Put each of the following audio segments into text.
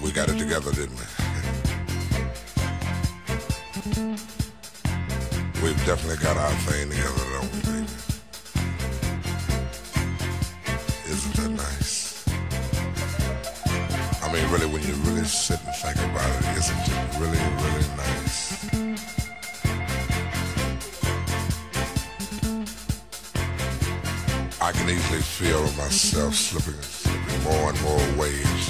We got it together, didn't we? We've definitely got our thing together, don't we, baby? Isn't that nice? I mean, really, when you really sit and think about it, isn't it really, really nice? I can easily feel myself slipping more and more waves.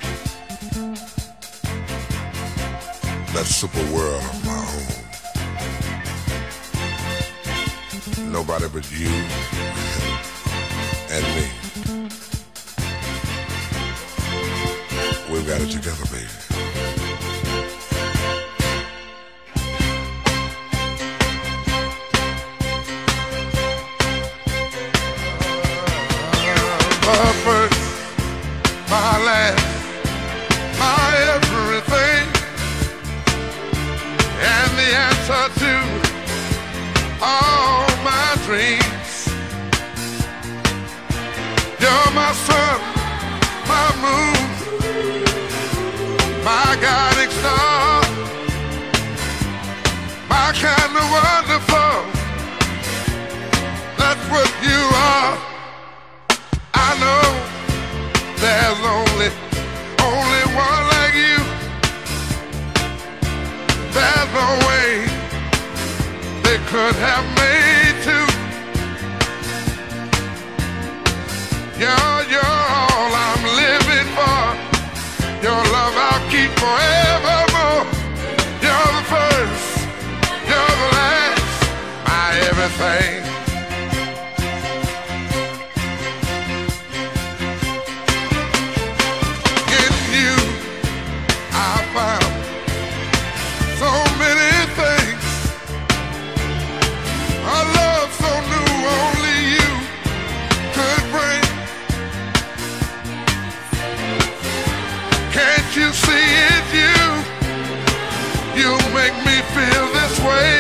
That super world of my own. Nobody but you and me. We've got it together, baby. My first, my last, my everything, and the answer to all my dreams. You're my sun, my moon, my guiding star, my kind of wonderful. That's what you are. I know there's only one like you. There's no way they could have made two. You're all I'm living for. Your love I'll keep forevermore. You're the first, you're the last, my everything. You see it, you make me feel this way.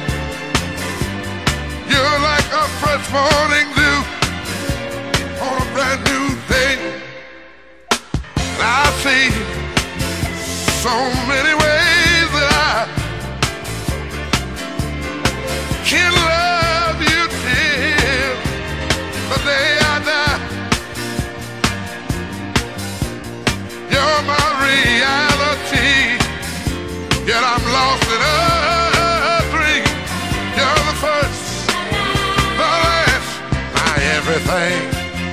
You're like a fresh morning dew on a brand new day. I see so many ways that I can love you till the day I die. You're my reality, yet I'm lost in a dream. You're the first, the last, my everything.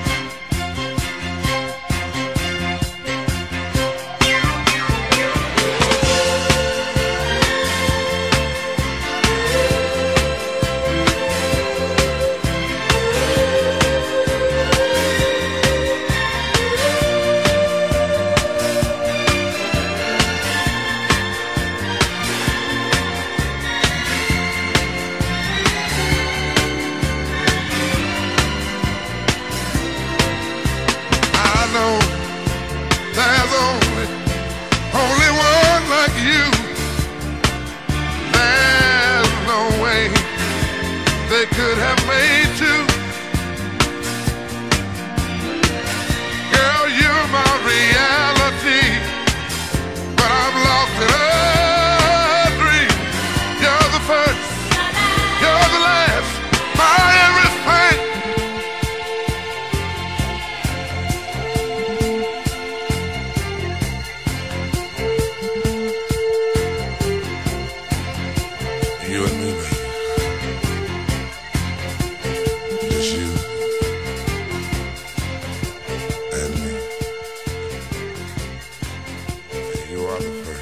There's only one like you. There's no way they could have made two. Girl, you're my reality, but I'm lost in a dream. You're the first, you're the last, my everything. You and me, baby. Just you and me. You are the first.